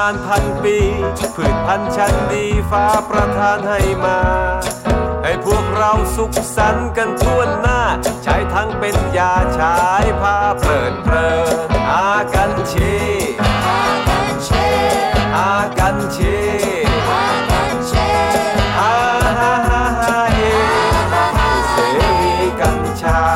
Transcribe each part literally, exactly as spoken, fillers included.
านพันปีพืชพันธุ์ชั้นดีฟ้าประทานให้มาให้พวกเราสุขสันต์กันทั่วหน้าใช้ทั้งเป็นยาฉายพาเพลิดเพลินอากันเชอากันเชอากันเชอากันเชอาฮาฮาฮาเฮเสรีกัญชา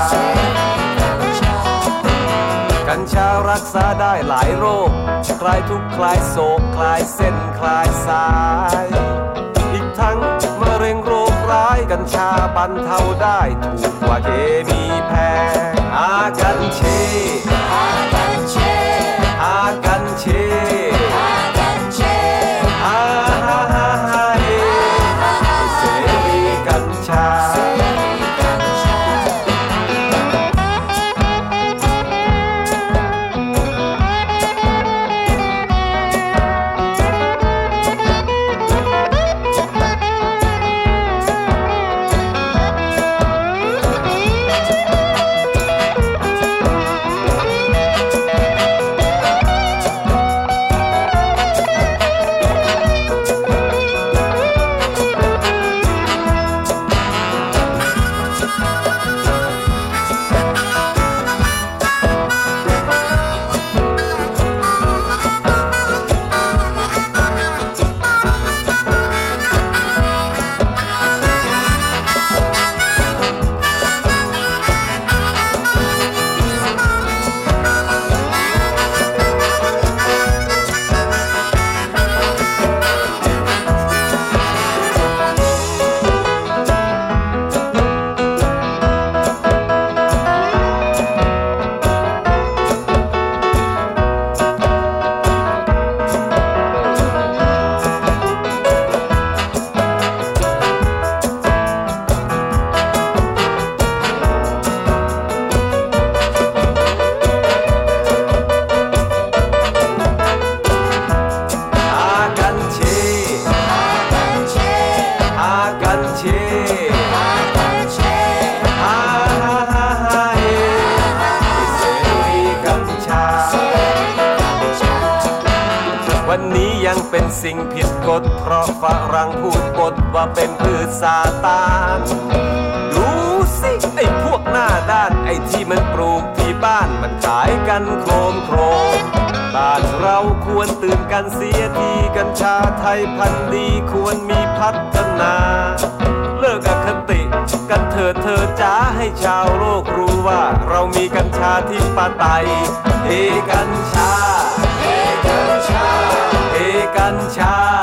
กัญชารักษาได้หลายโรคคลายทุกข์คลายโศกคลายเส้นคลายสายอีกทั้งมะเร็งโรคร้ายกัญชาบรรเทาได้ถูกกว่าเคมีแพงอากันเชอากันเชอากันเชอากันเชอาฮาฮาฮาเฮเสรีกัญชาวันนี้ยังเป็นสิ่งผิดกฎเพราะฝรั่งพูดบทว่าเป็นพืชซาตานดูสิไอ้พวกหน้าด้านไอ้ที่มันปลูกที่บ้านมันขายกันโครมโครมบ้านเราควรตื่นกันเสียทีกัญชาไทยพันธุ์ดีควรมีพัฒนาเลิกอคติกันเถิดเธอจ้าให้ชาวโลกรู้ว่าเรามีกัญชาที่ปไตยเฮกัญชาเฮกัญชาเฮกัญชา